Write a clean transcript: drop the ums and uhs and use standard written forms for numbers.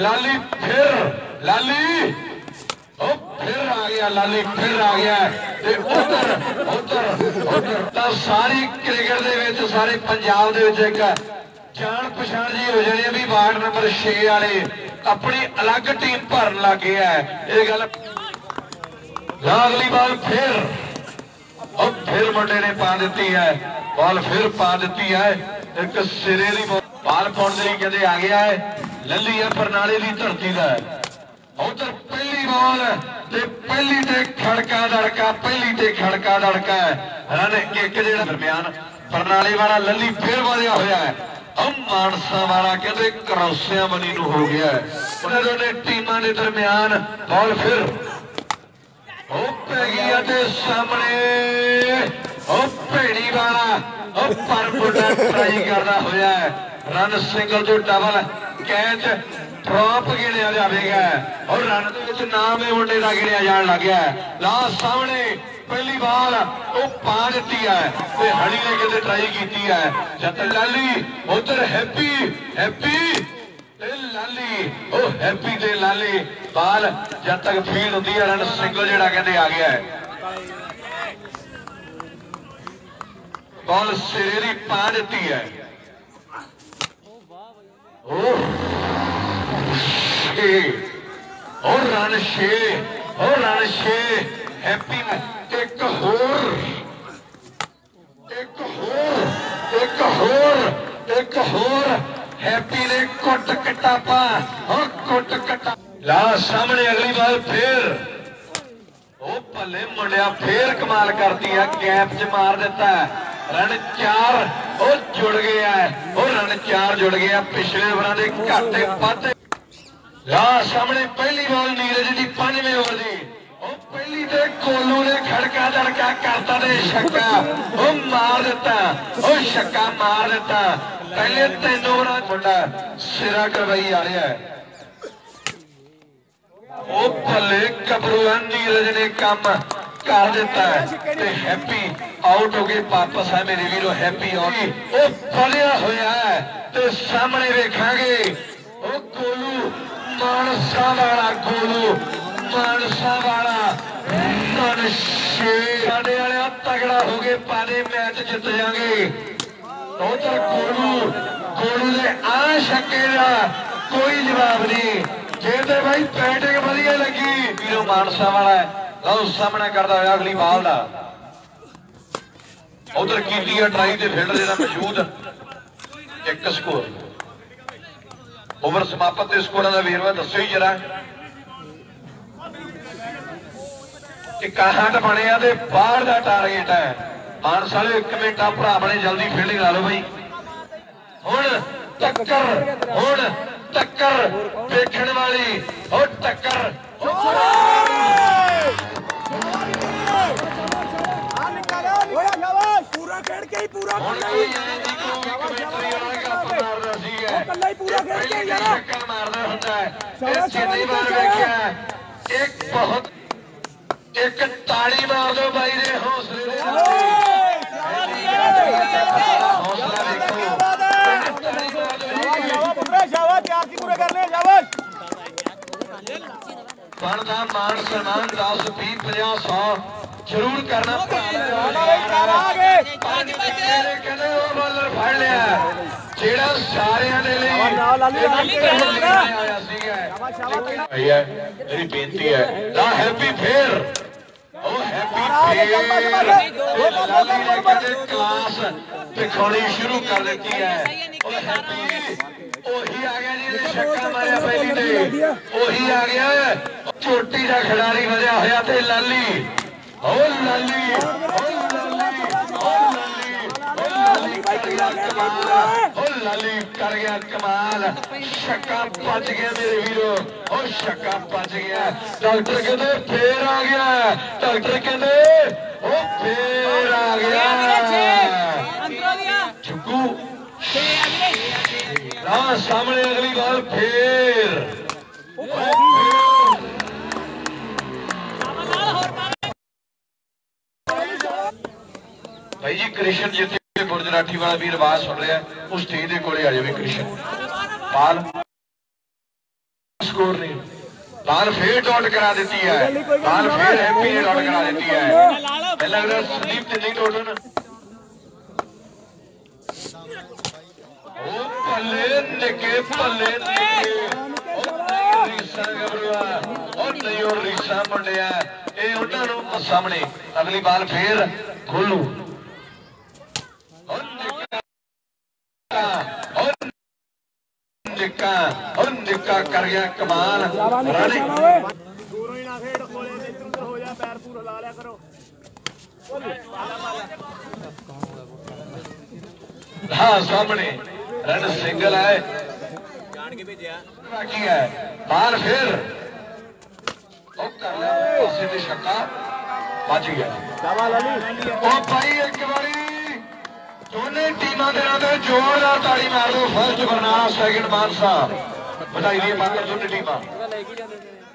लाली फिर लाली फिर आ गया, लाली फिर आ गया ते उधर उधर उधर। तो सारी क्रिकेट दे विच सारे पंजाब दे विच एक जान पछाण जी हो जानी है भी वार्ड नंबर 6 वाले अपनी अलग टीम भरन लग गया है। ये गल अगली बाल फिर मुंडे ने पा दी है, बॉल फिर पा दी है। एक सिरे की बाल पाने लिए कहते आ गया है, लली है बरनाले की धरती का। उधर पहली बॉल पहली ते खड़का दड़का, पहली ते खड़का दड़का है। रन एक जो दरम्यान बरनाले वाला लली फिर बढ़िया होया है। अब मानसा वाला कहते क्रॉसिया बनी नूं हो गया है। उन्हें दोनों टीमां के दरम्यान बॉल फिर पै गई सामने भेड़ी वाला पर मुंडा ट्राई करता होया है। रन सिंगल जो डबल कैच ड्रॉप गिणिया जाएगा और रन के नाम ही मुंडे का गिणिया जान लग गया है। लास्ट सामने पहली बाल पा दी है, हड़ी ने कहते ट्राई की है। जब लाली उधर हैप्पी हैप्पी लाली हैप्पी ते लाली बाल जब तक फील्ड होती है रन सिंगल जो कहते आ गया है। बॉल सिरे की पा दी है और रन 6 हैप्पी एक होर हैप्पी ने कुट कटापा और कुट कटा। ला सामने अगली बार फिर भले मुंडिया फिर कमाल करती है, गैप च मार देता है। रन 4 और जुड़ गया है और रन 4 जुड़ गया पिछले ओवरां दे घाटे वध। ला सामने पहली बॉल नीरज की 5वें ओवर की पहली ते कोलू ने खड़का दड़का करता ते छक्का मार दिता, छक्का मार दिता। पहले 3 ओवरां मुंडा सिरा करवाई आ रहा है। भले कबरू नीरज ने काम कर दिता है ते हैप्पी आउट हो गए वापस है मेरे वीरो। हैप्पी फलिया होया है ते सामने वेखांगे गोलू मानसा वाला, गोलू मानसा वाला साडे वाले तगड़ा हो गए पाने मैच जित जाएंगे। उधर गोलू ने आ छक्के का कोई जवाब नहीं। जे तो भाई बैटिंग वधिया लगी वीरो मानसा वाला लो सामना करता हुआ अगली बॉल का। उधर की ट्राई से फील्डर जो मौजूद एक स्कोर ओवर समाप्त के स्कोर का वेरवा दसो ही जरा कि कहट बनया तो बाहर का टारगेट है। मानसा 1 मिनट भरा बने जल्दी फील्डिंग ला लो भाई। हुण टक्कर देखने वाली और टक्कर पूरा खेल के ही पूरा एक बहुत एक ताड़ी मार दो भाई ने हौसले बनता मान सम्मान 10 20 50 100 जरूर करना। बॉलर फड़ लिया जेड़ा सारियां दे लई मेरी बेनती है। ला हैप्पी फिर क्लास दिखानी शुरू कर देती है। ओही आ गया जी छक्का मारिया पहली ते ओही आ गया चोटी का खिलाड़ी वजया होया ते लाली लाली कर गया कमाल। छक्का बच गया मेरे वीरो छक्का बच गया। डॉक्टर कहते फिर आ गया, डॉक्टर कहते फिर आ गया छुक्कू। सामने अगली बार फिर भाई जी कृष्ण जिथे बुरजराठी वाला भी आवाज सुन रहा है उस स्टेज के कोले आ जाए कृष्ण पाल। ਸਕੋਰ ਨਹੀਂ। ਬਾਲ ਫੇਰ ਡਾਟ ਕਰਾ ਦਿੱਤੀ ਹੈ, ਬਾਲ ਫੇਰ ਹੈਪੀ ਨੇ ਡਾਟ ਕਰਾ ਦਿੱਤੀ ਹੈ। ਮੈਨੂੰ ਲੱਗਦਾ ਸੰਦੀਪ ਤੇ ਨਹੀਂ ਡਾਟ ਹੋਣਾ। ਉਹ ਭੱਲੇ ਨਿੱਕੇ ਭੱਲੇ ਨਿੱਕੇ ਉਹ ਰੀਸਾ ਗੱਭਰੂਆ ਉਹ ਨਹੀਂ ਉਹ ਰੀਸਾ ਮੁੰਡਿਆ ਇਹ ਉਹਨਾਂ ਨੂੰ ਸਾਹਮਣੇ। ਅਗਲੀ ਬਾਲ ਫੇਰ ਖੋਲੂ ਨਿੱਕਾ ਕਰ ਗਿਆ ਕਮਾਲ। ਦੂਰੋਂ ਹੀ ਨਾ ਖੇਡ ਕੋਲੇ ਤੇ ਇੱਧਰ ਹੋ ਜਾ ਪੈਰ ਪੂਰ ਹਿਲਾ ਲਿਆ ਕਰੋ। ਹਾਂ ਸਾਹਮਣੇ ਰਨ ਸਿੰਗਲ ਹੈ ਜਾਣ ਕੇ ਭੇਜਿਆ ਬਾਕੀ ਹੈ। ਬਾਲ ਫੇਰ ਉਹ ਕਰ ਲਿਆ ਪਾਸੇ ਤੇ ਛੱਕਾ ਵੱਜ ਗਿਆ। ਉਹ ਭਾਈ ਇੱਕ ਵਾਰੀ ਦੋਨੇ ਟੀਮਾਂ ਦੇ ਨਾਲ ਜ਼ੋਰਦਾਰ ਤਾੜੀ ਮਾਰ ਦਿਓ। First Barnala, second Mansa. ਵਧਾਈ ਦੀ ਮੰਗ ਦੋਨੇ ਟੀਮਾਂ।